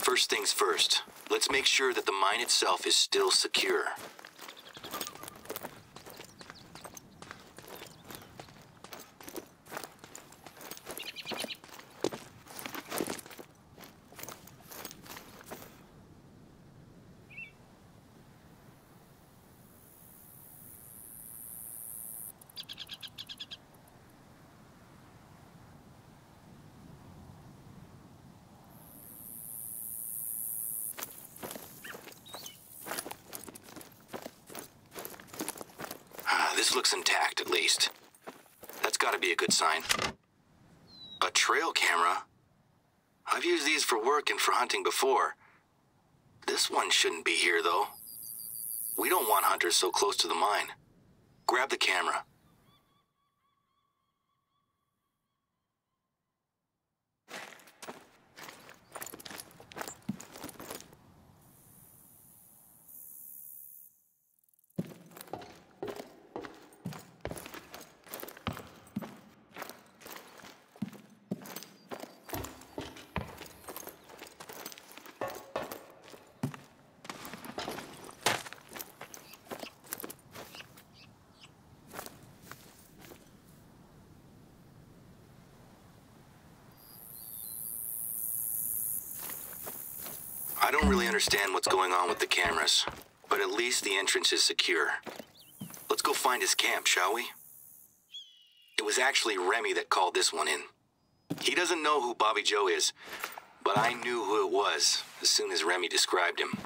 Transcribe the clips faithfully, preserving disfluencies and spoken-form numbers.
First things first, let's make sure that the mine itself is still secure. This looks intact, at least. That's gotta be a good sign. A trail camera? I've used these for work and for hunting before. This one shouldn't be here, though. We don't want hunters so close to the mine. Grab the camera. I don't really understand what's going on with the cameras, but at least the entrance is secure. Let's go find his camp, shall we? It was actually Remy that called this one in. He doesn't know who Bobby Joe is, but I knew who it was as soon as Remy described him.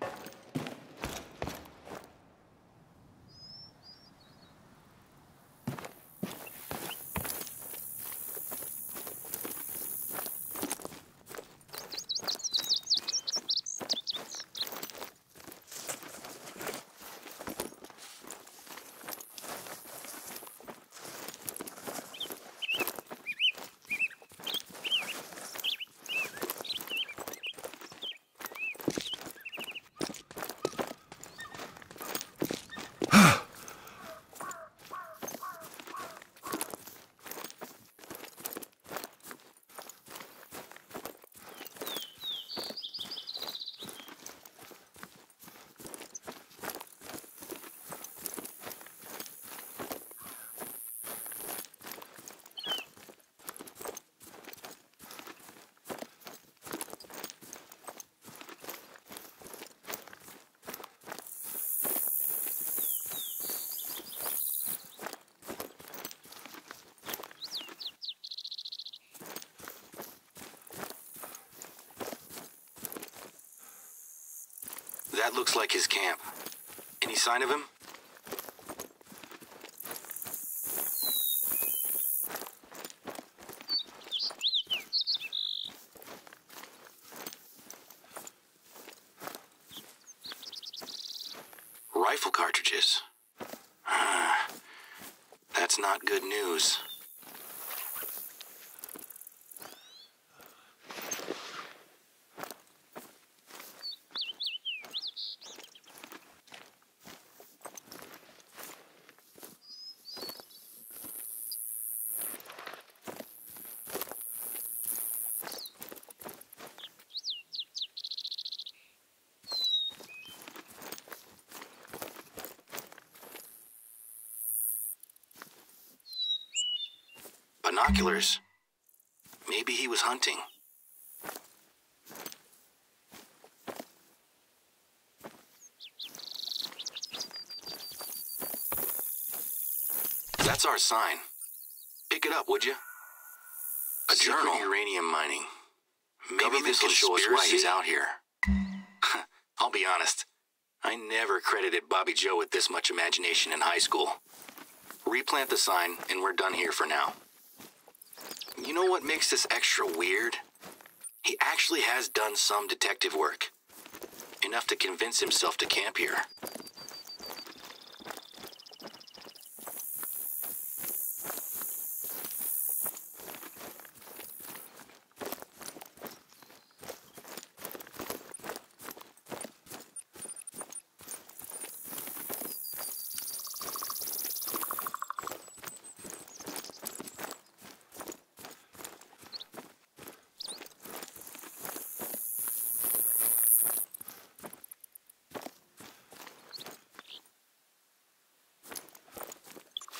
That looks like his camp. Any sign of him? Rifle cartridges. That's not good news. Binoculars. Maybe he was hunting. That's our sign. Pick it up, would you? A journal. Uranium mining. Maybe this will show us why he's out here. I'll be honest. I never credited Bobby Joe with this much imagination in high school. Replant the sign, and we're done here for now. You know what makes this extra weird? He actually has done some detective work. Enough to convince himself to camp here.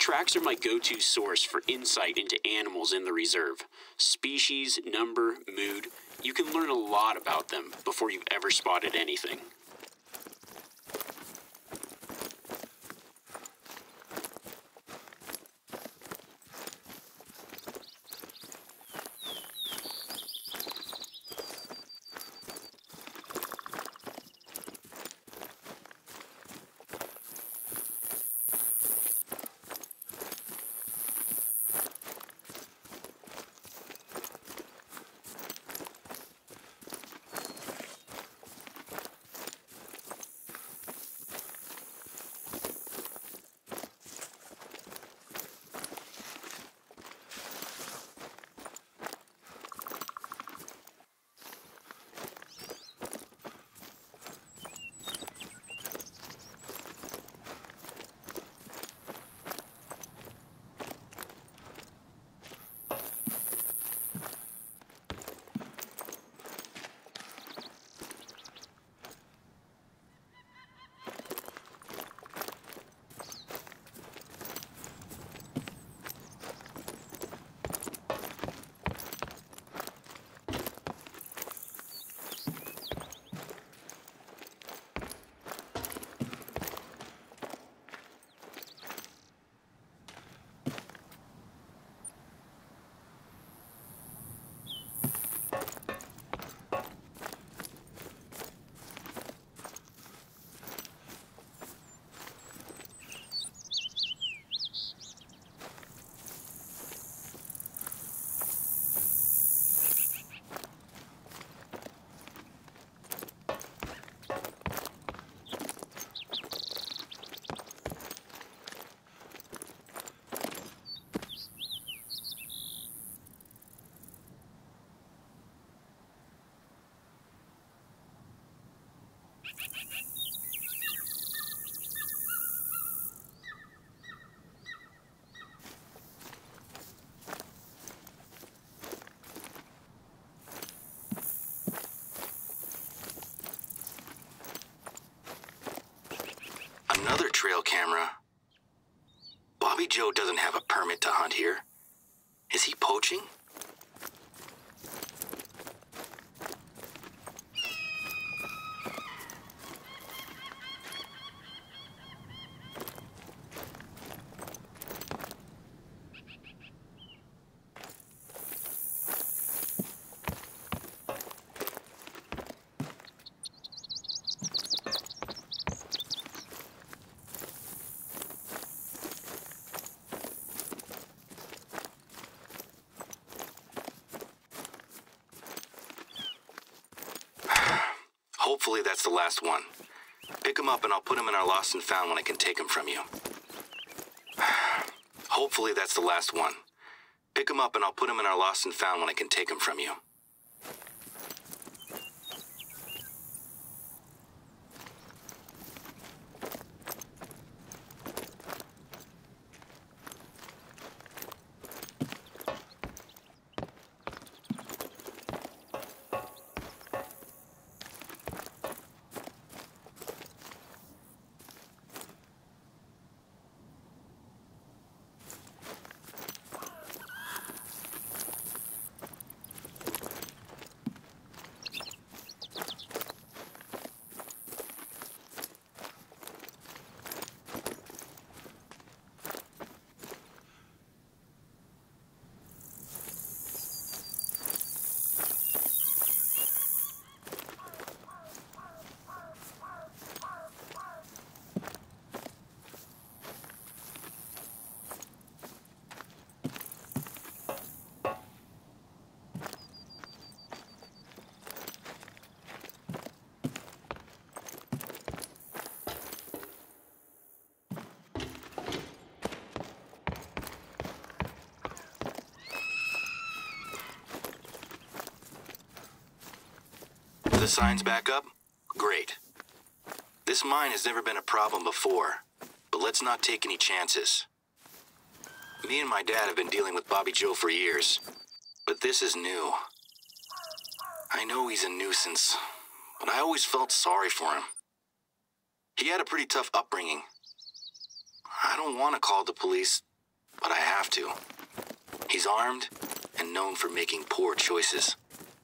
Tracks are my go-to source for insight into animals in the reserve. Species, number, mood. You can learn a lot about them before you've ever spotted anything. Another trail camera. Bobby Joe doesn't have a permit to hunt here. Is he poaching? Hopefully that's the last one. Pick him up and I'll put him in our lost and found when I can take him from you. Hopefully that's the last one. Pick him up and I'll put him in our lost and found when I can take him from you. The signs back up? Great. This mine has never been a problem before, but let's not take any chances. Me and my dad have been dealing with Bobby Joe for years, but this is new. I know he's a nuisance, but I always felt sorry for him. He had a pretty tough upbringing. I don't want to call the police, but I have to. He's armed and known for making poor choices.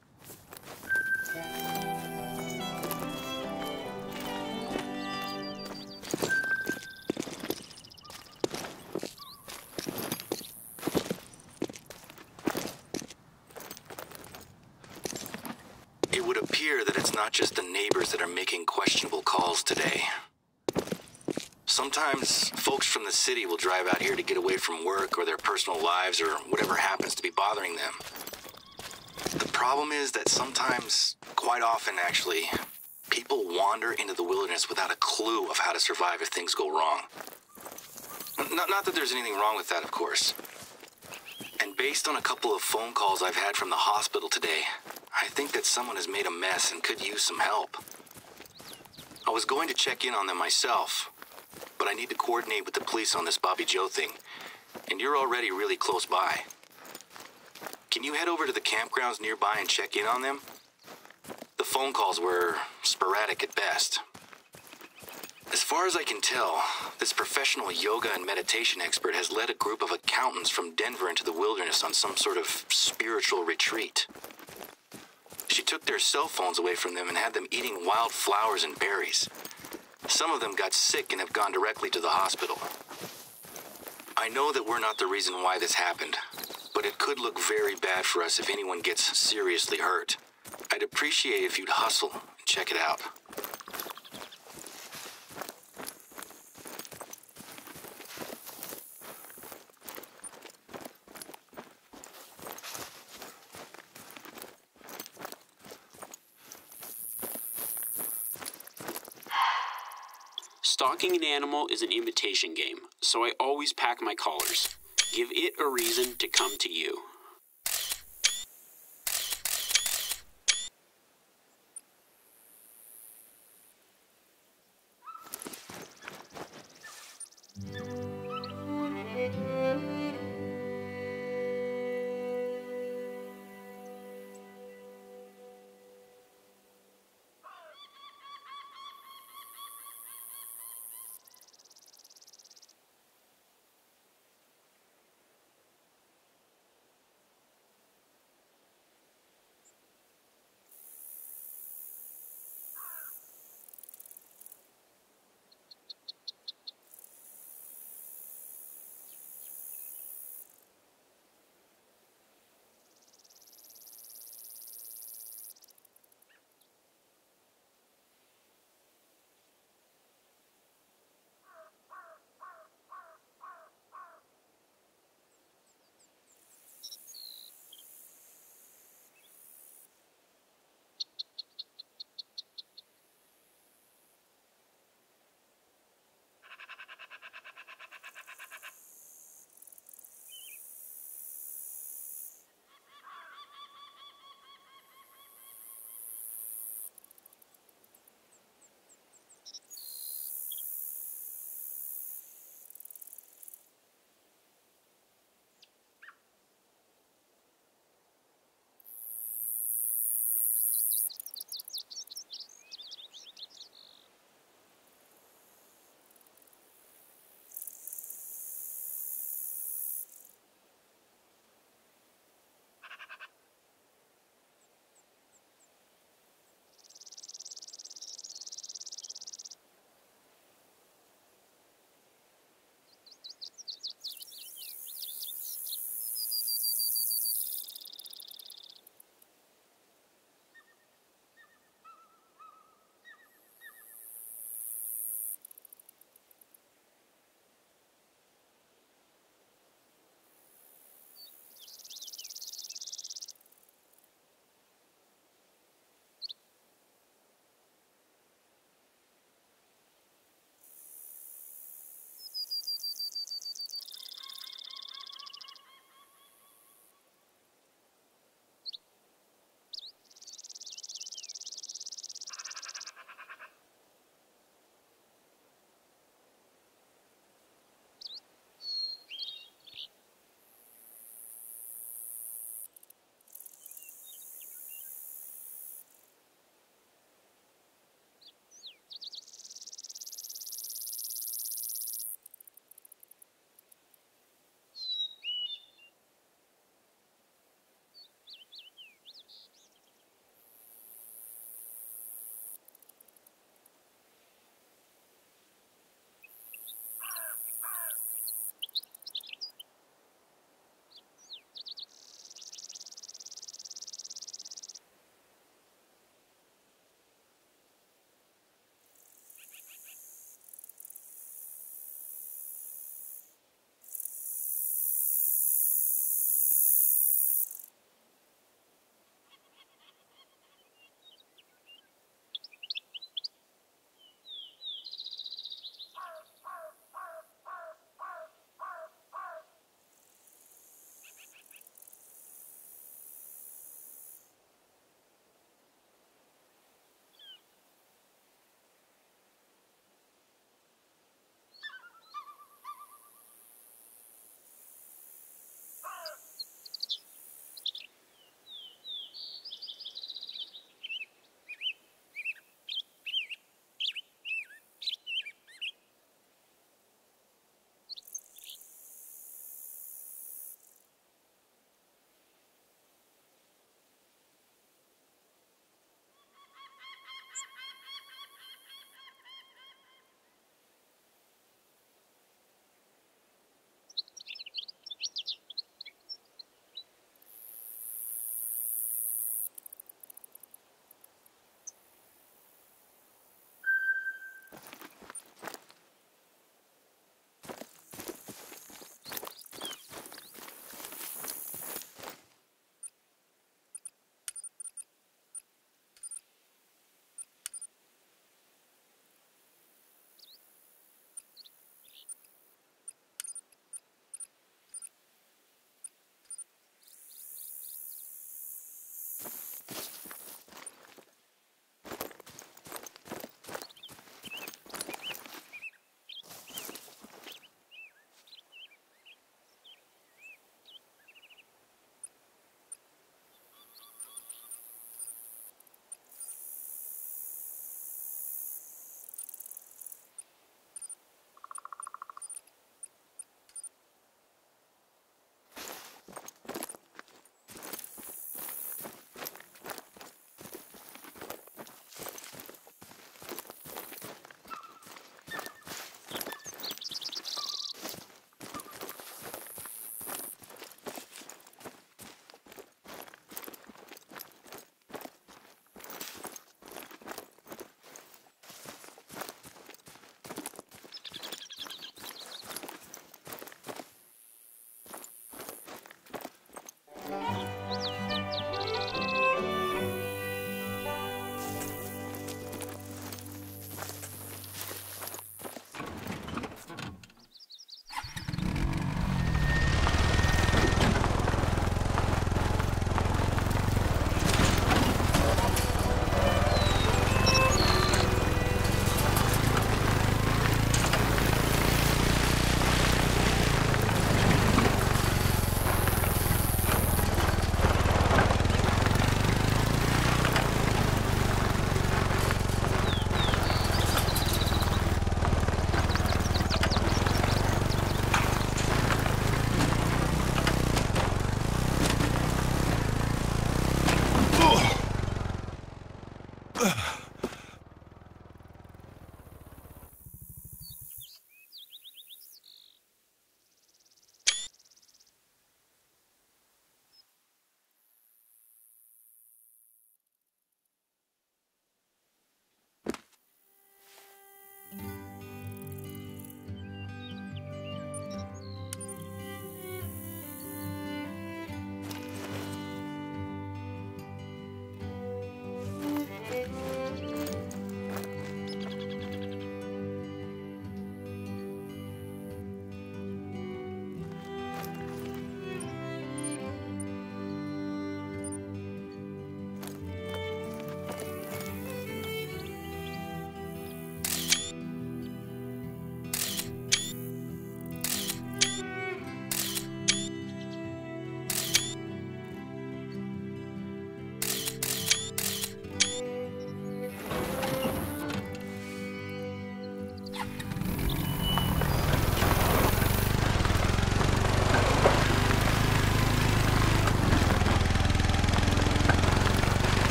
It would appear that it's not just the neighbors that are making questionable calls today. Sometimes folks from the city will drive out here to get away from work or their personal lives or whatever happens to be bothering them. The problem is that sometimes, quite often actually, people wander into the wilderness without a clue of how to survive if things go wrong. Not, not that there's anything wrong with that, of course. And based on a couple of phone calls I've had from the hospital today, I think that someone has made a mess and could use some help. I was going to check in on them myself, but I need to coordinate with the police on this Bobby Joe thing, and you're already really close by. Can you head over to the campgrounds nearby and check in on them? The phone calls were sporadic at best. As far as I can tell, this professional yoga and meditation expert has led a group of accountants from Denver into the wilderness on some sort of spiritual retreat. She took their cell phones away from them and had them eating wild flowers and berries. Some of them got sick and have gone directly to the hospital. I know that we're not the reason why this happened, but it could look very bad for us if anyone gets seriously hurt. I'd appreciate if you'd hustle and check it out. Stalking an animal is an imitation game, so I always pack my collars. Give it a reason to come to you.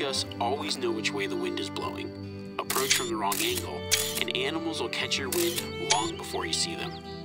us always know which way the wind is blowing. Approach from the wrong angle, and animals will catch your wind long before you see them.